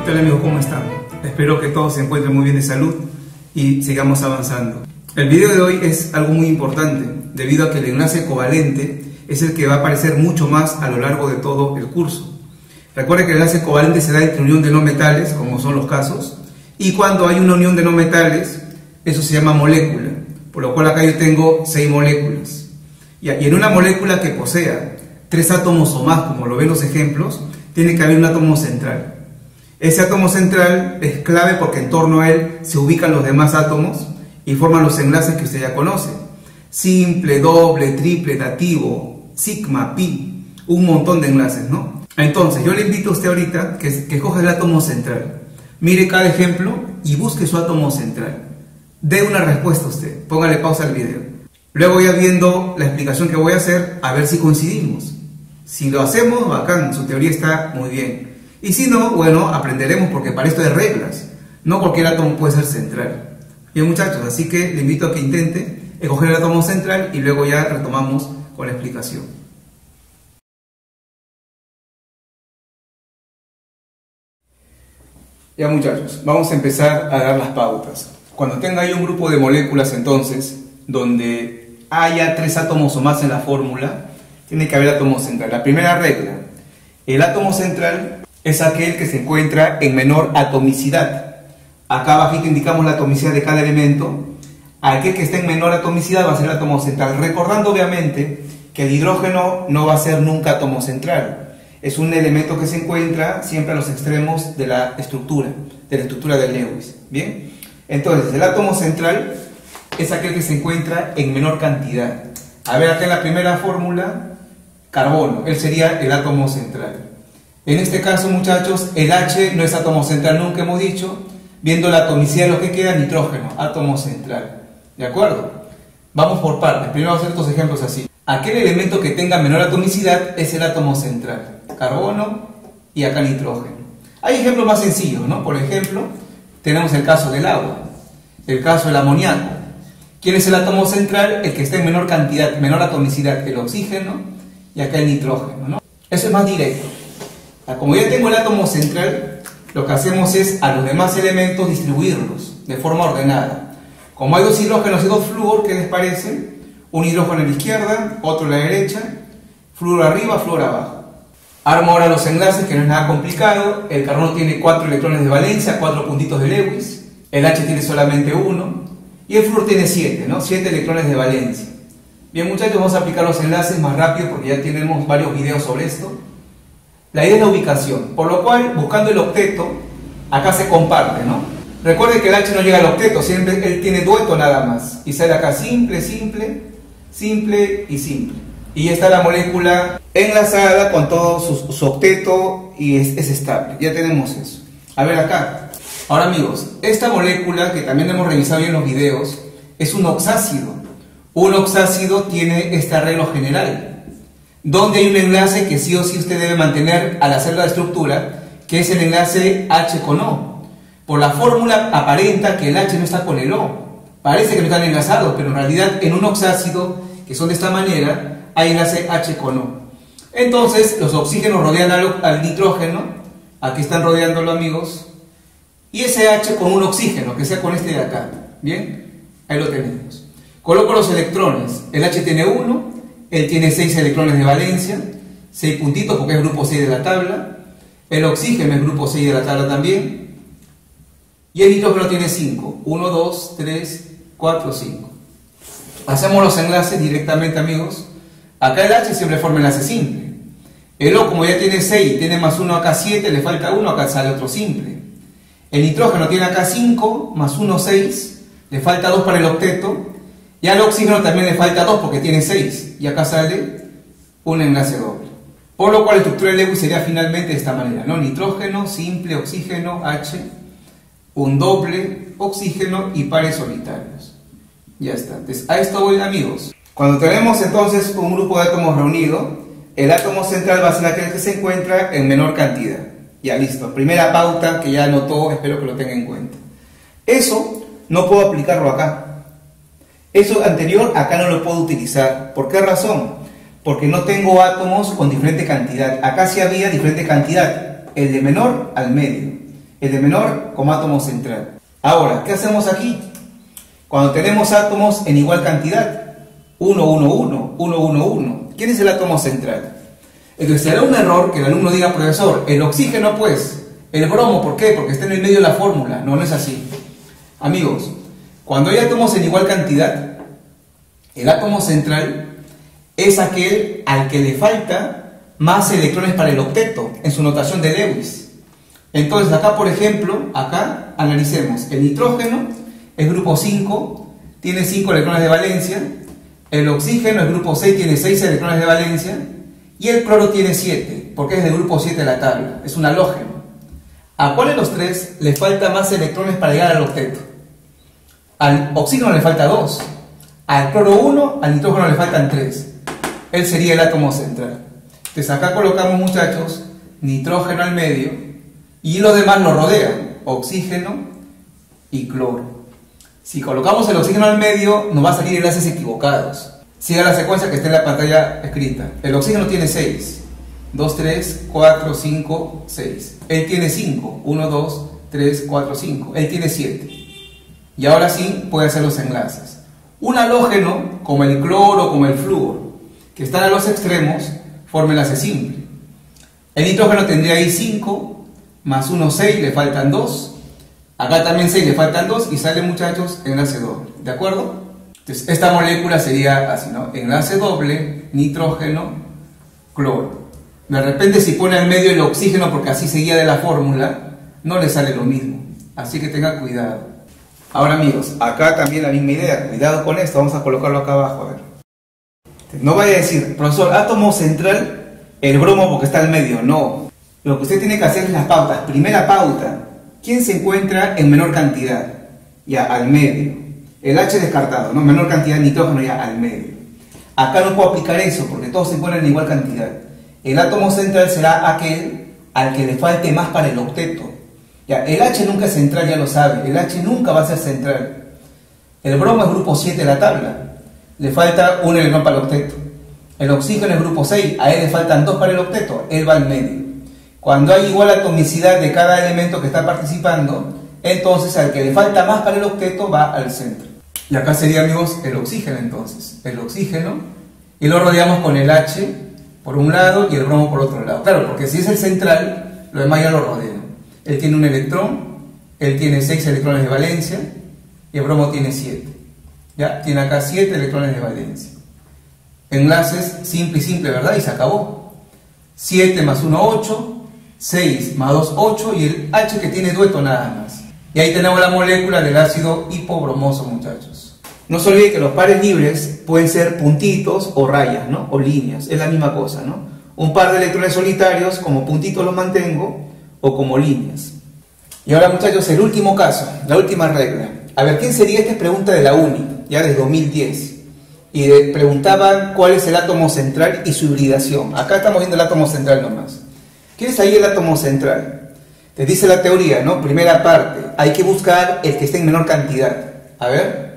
tal amigos? ¿Cómo están? Espero que todos se encuentren muy bien de salud y sigamos avanzando. El video de hoy es algo muy importante debido a que el enlace covalente es el que va a aparecer mucho más a lo largo de todo el curso. Recuerden que el enlace covalente se da entre unión de no metales, como son los casos, y cuando hay una unión de no metales, eso se llama molécula, por lo cual acá yo tengo 6 moléculas. Y en una molécula que posea 3 átomos o más, como lo ven los ejemplos, tiene que haber un átomo central. Ese átomo central es clave porque en torno a él se ubican los demás átomos y forman los enlaces que usted ya conoce. Simple, doble, triple, dativo, sigma, pi, un montón de enlaces, ¿no? Entonces, yo le invito a usted ahorita que escoja el átomo central. Mire cada ejemplo y busque su átomo central. Dé una respuesta a usted, póngale pausa al video. Luego ya viendo la explicación que voy a hacer, a ver si coincidimos. Si lo hacemos, bacán, su teoría está muy bien. Y si no, bueno, aprenderemos porque para esto hay reglas. No cualquier átomo puede ser central. Bien muchachos, así que le invito a que intente escoger el átomo central y luego ya retomamos con la explicación. Ya muchachos, vamos a empezar a dar las pautas. Cuando tenga ahí un grupo de moléculas entonces, donde haya 3 átomos o más en la fórmula, tiene que haber átomo central. La primera regla, el átomo central es aquel que se encuentra en menor atomicidad. Acá abajito indicamos la atomicidad de cada elemento. Aquel que está en menor atomicidad va a ser el átomo central. Recordando obviamente que el hidrógeno no va a ser nunca átomo central. Es un elemento que se encuentra siempre a los extremos de la estructura de Lewis. ¿Bien? Entonces, el átomo central es aquel que se encuentra en menor cantidad. A ver, acá en la primera fórmula, carbono, él sería el átomo central. En este caso, muchachos, el H no es átomo central, nunca hemos dicho. Viendo la atomicidad de lo que queda, nitrógeno, átomo central. ¿De acuerdo? Vamos por partes. Primero vamos a hacer estos ejemplos así. Aquel elemento que tenga menor atomicidad es el átomo central. Carbono y acá nitrógeno. Hay ejemplos más sencillos, ¿no? Por ejemplo, tenemos el caso del agua, el caso del amoníaco. ¿Quién es el átomo central? El que está en menor cantidad, menor atomicidad, el oxígeno y acá el nitrógeno, ¿no? Eso es más directo. Como ya tengo el átomo central, lo que hacemos es a los demás elementos distribuirlos de forma ordenada. Como hay 2 hidrógenos y 2 flúor, ¿qué les parece? Un hidrógeno a la izquierda, otro a la derecha, flúor arriba, flúor abajo. Armo ahora los enlaces, que no es nada complicado. El carbono tiene 4 electrones de valencia, 4 puntitos de Lewis. El H tiene solamente 1. Y el flúor tiene 7, ¿no? 7 electrones de valencia. Bien muchachos, vamos a aplicar los enlaces más rápido porque ya tenemos varios videos sobre esto. La idea es la ubicación, por lo cual, buscando el octeto, acá se comparte, ¿no? Recuerden que el H no llega al octeto, siempre él tiene dueto nada más. Y sale acá simple, simple, simple y simple. Y ya está la molécula enlazada con todo su octeto y es estable. Ya tenemos eso. A ver acá. Ahora amigos, esta molécula que también hemos revisado en los videos es un oxácido. Un oxácido tiene este arreglo general, donde hay un enlace que sí o sí usted debe mantener al hacer la estructura, que es el enlace H con O. Por la fórmula aparenta que el H no está con el O. Parece que no están enlazados, pero en realidad en un oxácido, que son de esta manera, hay enlace H con O. Entonces los oxígenos rodean al nitrógeno, aquí están rodeándolo amigos, y ese H con un oxígeno, que sea con este de acá. Bien, ahí lo tenemos. Coloco los electrones, el H tiene 1, él tiene 6 electrones de valencia, 6 puntitos porque es grupo 6 de la tabla. El oxígeno es grupo 6 de la tabla también. Y el nitrógeno tiene 5. 1, 2, 3, 4, 5. Hacemos los enlaces directamente amigos. Acá el H siempre forma enlace simple. El O como ya tiene 6, tiene más 1 acá 7, le falta 1, acá sale otro simple. El nitrógeno tiene acá 5, más 1, 6, le falta 2 para el octeto. Y al oxígeno también le falta 2 porque tiene 6. Y acá sale un enlace doble. Por lo cual la estructura de Lewis sería finalmente de esta manera, ¿no? Nitrógeno, simple, oxígeno, H, un doble, oxígeno y pares solitarios. Ya está. Entonces, a esto voy amigos. Cuando tenemos entonces un grupo de átomos reunido, el átomo central va a ser aquel que se encuentra en menor cantidad. Ya listo. Primera pauta que ya anotó, espero que lo tenga en cuenta. Eso no puedo aplicarlo acá. Eso anterior acá no lo puedo utilizar. ¿Por qué razón? Porque no tengo átomos con diferente cantidad. Acá sí había diferente cantidad, el de menor al medio. el de menor como átomo central. Ahora, ¿qué hacemos aquí? Cuando tenemos átomos en igual cantidad, 1, 1, 1, 1, 1, 1, ¿quién es el átomo central? Entonces será un error que el alumno diga, profesor, el oxígeno pues, el bromo, ¿por qué? Porque está en el medio de la fórmula. No, no es así. Amigos, cuando hay átomos en igual cantidad, el átomo central es aquel al que le falta más electrones para el octeto, en su notación de Lewis. Entonces acá, por ejemplo, acá analicemos. El nitrógeno es grupo 5, tiene 5 electrones de valencia. El oxígeno es grupo 6, tiene 6 electrones de valencia. Y el cloro tiene 7, porque es del grupo 7 de la tabla, es un halógeno. ¿A cuál de los tres le falta más electrones para llegar al octeto? Al oxígeno le falta 2, al cloro 1, al nitrógeno le faltan 3. Él sería el átomo central. Entonces acá colocamos, muchachos, nitrógeno al medio y los demás lo rodean, oxígeno y cloro. Si colocamos el oxígeno al medio, nos va a salir enlaces equivocados. Siga la secuencia que está en la pantalla escrita. El oxígeno tiene 6. 2, 3, 4, 5, 6. Él tiene 5. 1, 2, 3, 4, 5. Él tiene 7. Y ahora sí puede hacer los enlaces. Un halógeno, como el cloro, como el flúor, que están a los extremos, forma enlace simple. El nitrógeno tendría ahí 5, más 1, 6, le faltan 2. Acá también 6, le faltan 2 y sale, muchachos, enlace doble. ¿De acuerdo? Entonces, esta molécula sería así, ¿no? Enlace doble, nitrógeno, cloro. De repente, si pone al medio el oxígeno, porque así seguía de la fórmula, no le sale lo mismo. Así que tenga cuidado. Ahora, amigos, acá también la misma idea. Cuidado con esto, vamos a colocarlo acá abajo, a ver. No vaya a decir, profesor, átomo central, el bromo porque está al medio. No. Lo que usted tiene que hacer es las pautas. Primera pauta, ¿quién se encuentra en menor cantidad? Ya, al medio. El H descartado, ¿no? Menor cantidad de nitrógeno ya al medio. Acá no puedo aplicar eso porque todos se encuentran en igual cantidad. El átomo central será aquel al que le falte más para el octeto. Ya, el H nunca es central, ya lo sabe. El H nunca va a ser central. El bromo es grupo 7 de la tabla. Le falta un electrón para el octeto. El oxígeno es grupo 6. A él le faltan 2 para el octeto. Él va al medio. Cuando hay igual atomicidad de cada elemento que está participando, entonces al que le falta más para el octeto va al centro. Y acá sería, amigos, el oxígeno entonces. El oxígeno, y lo rodeamos con el H por un lado y el bromo por otro lado. Claro, porque si es el central, lo demás ya lo rodean. Él tiene un electrón, él tiene 6 electrones de valencia y el bromo tiene 7. ¿Ya? Tiene acá 7 electrones de valencia. Enlaces simple y simple, ¿verdad? Y se acabó. 7 más 1, 8. 6 más 2, 8. Y el H que tiene dueto nada más. Y ahí tenemos la molécula del ácido hipobromoso, muchachos. No se olvide que los pares libres pueden ser puntitos o rayas, ¿no? O líneas. Es la misma cosa, ¿no? Un par de electrones solitarios, como puntitos los mantengo, o como líneas. Y ahora, muchachos, el último caso, la última regla. A ver, ¿quién sería? Esta es pregunta de la UNI, ya desde 2010. Y preguntaban cuál es el átomo central y su hibridación. Acá estamos viendo el átomo central nomás. ¿Quién es ahí el átomo central? Te dice la teoría, ¿no? Primera parte, hay que buscar el que esté en menor cantidad. A ver.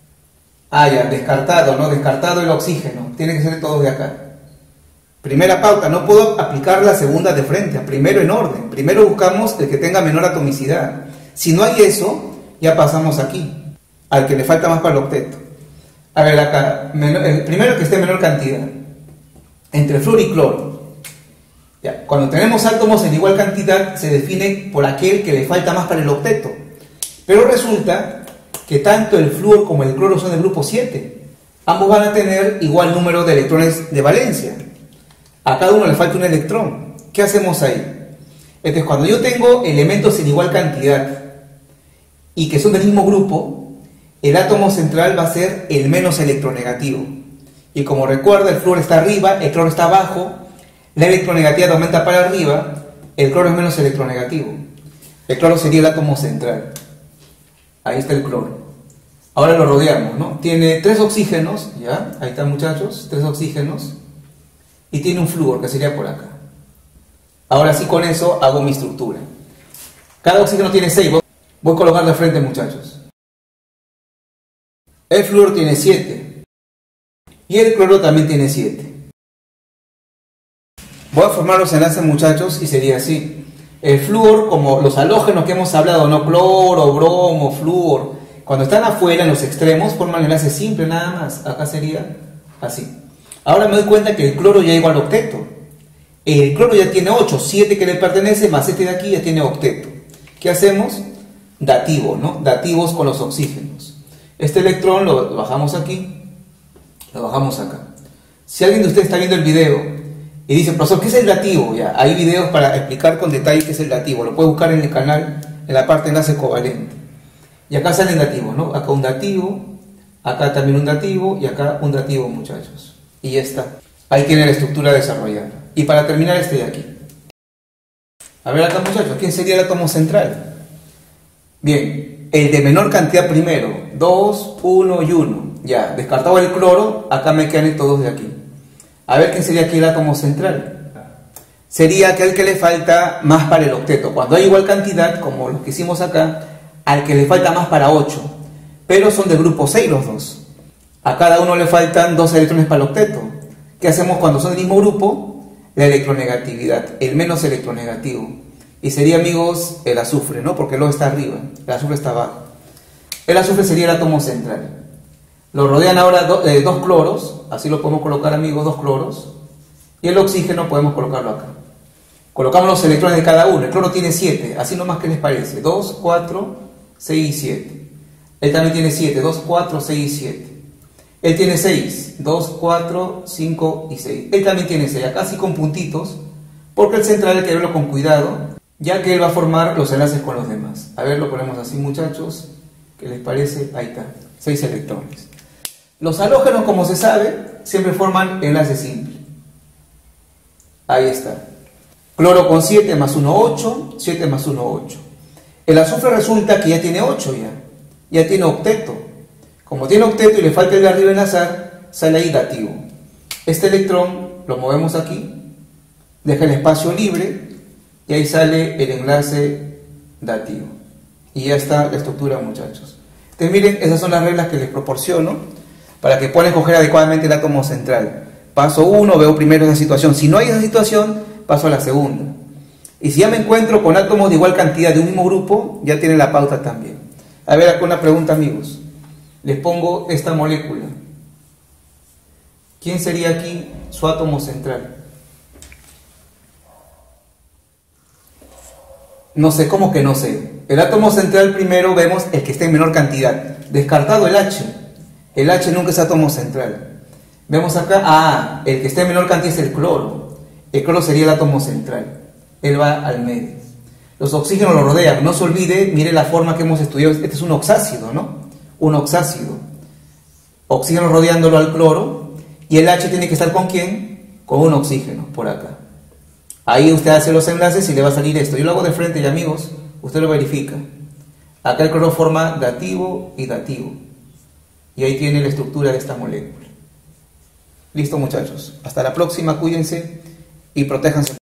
Ah, ya, descartado, ¿no? Descartado el oxígeno. Tiene que ser todos de acá. Primera pauta, no puedo aplicar la segunda de frente, primero en orden. Primero buscamos el que tenga menor atomicidad. Si no hay eso, ya pasamos aquí, al que le falta más para el octeto. A ver, acá, el primero que esté en menor cantidad, entre flúor y cloro. Ya, cuando tenemos átomos en igual cantidad, se define por aquel que le falta más para el octeto. Pero resulta que tanto el flúor como el cloro son del grupo 7. Ambos van a tener igual número de electrones de valencia. A cada uno le falta un electrón. ¿Qué hacemos ahí? Entonces, cuando yo tengo elementos en igual cantidad y que son del mismo grupo, el átomo central va a ser el menos electronegativo. Y como recuerda, el flúor está arriba, el cloro está abajo, la electronegatividad aumenta para arriba, el cloro es menos electronegativo. El cloro sería el átomo central. Ahí está el cloro. Ahora lo rodeamos, ¿no? Tiene 3 oxígenos, ¿ya? Ahí están, muchachos, 3 oxígenos. Y tiene un flúor, que sería por acá. Ahora sí, con eso hago mi estructura. Cada oxígeno tiene 6. Voy a colocar de frente, muchachos. El flúor tiene 7. Y el cloro también tiene 7. Voy a formar los enlaces, muchachos, y sería así. El flúor, como los halógenos que hemos hablado, no cloro, bromo, flúor, cuando están afuera en los extremos forman enlace simple nada más. Acá sería así. Ahora me doy cuenta que el cloro ya llegó al octeto. El cloro ya tiene 8, 7 que le pertenece más este de aquí ya tiene octeto. ¿Qué hacemos? Dativo, ¿no? Dativos con los oxígenos. Este electrón lo bajamos aquí, lo bajamos acá. Si alguien de ustedes está viendo el video y dice, profesor, ¿qué es el dativo? Ya, hay videos para explicar con detalle qué es el dativo. Lo puede buscar en el canal, en la parte de enlace covalente. Y acá salen dativos, ¿no? Acá un dativo, acá también un dativo y acá un dativo, muchachos. Y ya está. Ahí tiene la estructura desarrollada. Y para terminar este de aquí. A ver acá, muchachos, ¿quién sería el átomo central? Bien, el de menor cantidad primero. 2, 1 y 1. Ya, descartado el cloro, acá me quedan estos dos de aquí. A ver quién sería aquí el átomo central. Sería aquel que le falta más para el octeto. Cuando hay igual cantidad, como los que hicimos acá, al que le falta más para 8. Pero son de grupo 6 los dos. A cada uno le faltan 2 electrones para el octeto. ¿Qué hacemos cuando son del mismo grupo? La electronegatividad, el menos electronegativo. Y sería, amigos, el azufre, ¿no? Porque luego está arriba, el azufre está abajo. El azufre sería el átomo central. Lo rodean ahora dos cloros, así lo podemos colocar, amigos, 2 cloros. Y el oxígeno podemos colocarlo acá. Colocamos los electrones de cada uno. El cloro tiene 7, así nomás, ¿qué les parece? 2, 4, 6 y 7. Él también tiene 7, 2, 4, 6 y 7. Él tiene 6, 2, 4, 5 y 6. Él también tiene 6, acá sí con puntitos, porque el central hay que verlo con cuidado, ya que él va a formar los enlaces con los demás. A ver, lo ponemos así, muchachos. ¿Qué les parece? Ahí está, 6 electrones. Los halógenos, como se sabe, siempre forman enlace simple. Ahí está. Cloro con 7 más 1, 8, 7 más 1, 8. El azufre resulta que ya tiene 8 ya tiene octeto. Como tiene octeto y le falta el de arriba enlazar, sale ahí dativo. Este electrón lo movemos aquí, deja el espacio libre y ahí sale el enlace dativo. Y ya está la estructura, muchachos. Entonces miren, esas son las reglas que les proporciono para que puedan escoger adecuadamente el átomo central. Paso 1, veo primero esa situación. Si no hay esa situación, paso a la segunda. Y si ya me encuentro con átomos de igual cantidad de un mismo grupo, ya tienen la pauta también. A ver, acá una pregunta, amigos. Les pongo esta molécula. ¿Quién sería aquí su átomo central? No sé, ¿cómo que no sé? El átomo central primero vemos el que esté en menor cantidad. Descartado el H. El H nunca es átomo central. Vemos acá, el que esté en menor cantidad es el cloro. El cloro sería el átomo central. Él va al medio. Los oxígenos lo rodean. No se olvide, mire la forma que hemos estudiado. Este es un oxácido, ¿no? Un oxácido. Oxígeno rodeándolo al cloro. Y el H tiene que estar ¿con quién? Con un oxígeno, por acá. Ahí usted hace los enlaces y le va a salir esto. Yo lo hago de frente y, amigos, usted lo verifica. Acá el cloro forma dativo y dativo. Y ahí tiene la estructura de esta molécula. Listo, muchachos. Hasta la próxima, cuídense y protéjanse.